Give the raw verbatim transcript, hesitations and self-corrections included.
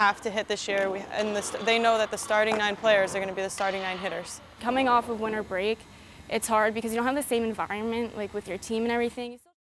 have to hit this year, we, and the, they know that the starting nine players are going to be the starting nine hitters. Coming off of winter break, it's hard because you don't have the same environment like with your team and everything.